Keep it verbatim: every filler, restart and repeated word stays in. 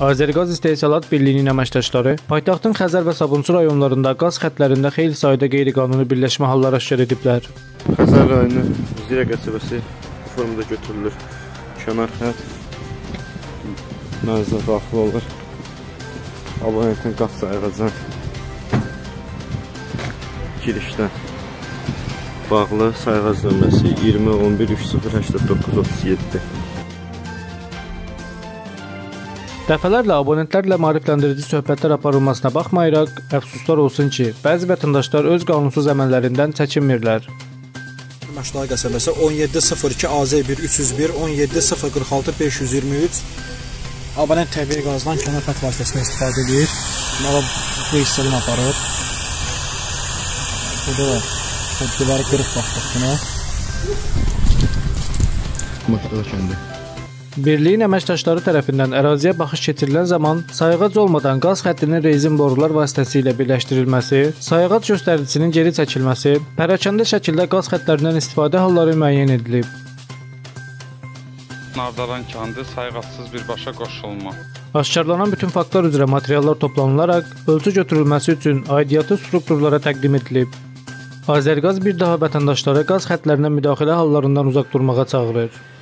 Azərqaz İstehsalat Birliyinin əməkdaşları paytaxtın Xəzər və Sabunçu rayonlarında qaz xəttlərində xeyli sayda qeyri-qanuni birləşmə halları aşkar ediblər. Xəzər rayonu Zirə qəsəbəsi bu formada götürülür. Kənar xətt mənzilə daxil olur. Abonentin qaz sayğacına girişdən bağlı sayğac nömrəsi iyirmi on bir üç sıfır səksən doqquz otuz yeddi. Dəfələrlə abonentlərlə maarifləndirici söhbətlər aparılmasına baxmayaraq, əfsuslar olsun ki, bəzi vətəndaşlar öz qanunsuz əməllərindən çəkinmirlər. Məşdağı qəsəbəsi on yeddi sıfır iki A Z bir üç yüz bir on yeddi sıfır qırx altı beş yüz iyirmi üç abonent təbii qazdan kənar xətt vasitəsindən istifadə edir. Mənə bu hissədən aparır. Burada da xəttləri qırıq baxdıq buna. Məşdağı kəndi. Birliyin əməkdaşları tərəfindən əraziyə baxış keçirilən zaman sayğac olmadan qaz xəttinin rezin borular vasitəsilə birləşdirilməsi, sayğac göstəricisinin geri çəkilməsi, pərakəndə şəkildə qaz xəttlərindən istifadə halları müəyyən edilib. Nardaran kəndi sayğacsız birbaşa qoşulma. Aşkarlanan bütün faktlar üzrə materiallar toplanılaraq ölçü götürülməsi üçün aidiyyatı strukturlara təqdim edilib. Azərqaz bir daha vətəndaşlara qaz xəttlərinə müdaxilə hallarından uzaq durmağa çağırır.